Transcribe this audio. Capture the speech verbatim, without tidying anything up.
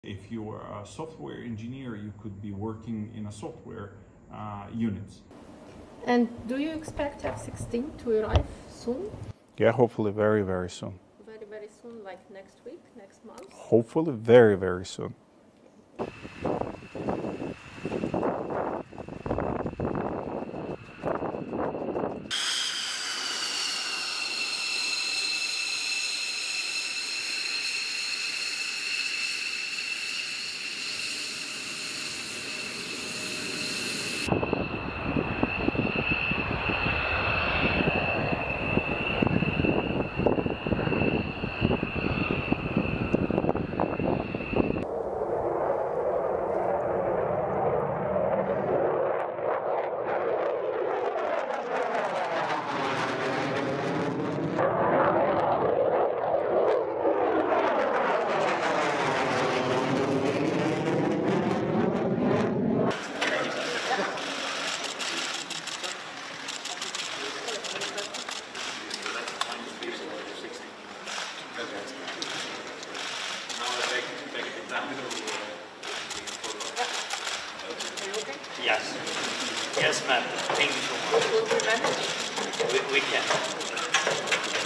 If you are a software engineer, you could be working in a software uh, unit. And do you expect F sixteen to arrive soon? Yeah, hopefully very, very soon. Very, very soon, like next week, next month? Hopefully very, very soon. Yes. Yes, ma'am. Thank you so much. Will we manage? We, we can.